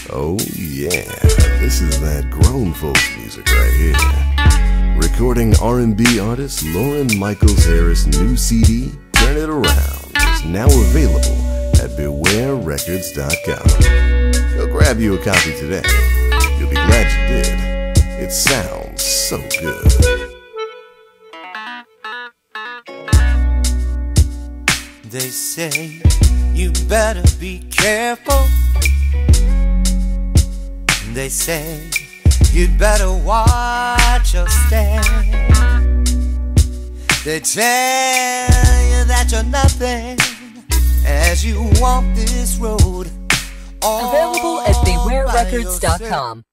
Oh yeah, this is that grown folks music right here. Recording R&B artist Loren Michaels Harris' new CD, Turn It Around, is now available at bewarerecords.com. Go grab you a copy today. You'll be glad you did. It sounds so good. They say you better be careful. They say you'd better watch your step. They tell you that you're nothing as you walk this road. Available at bewarerecords.com.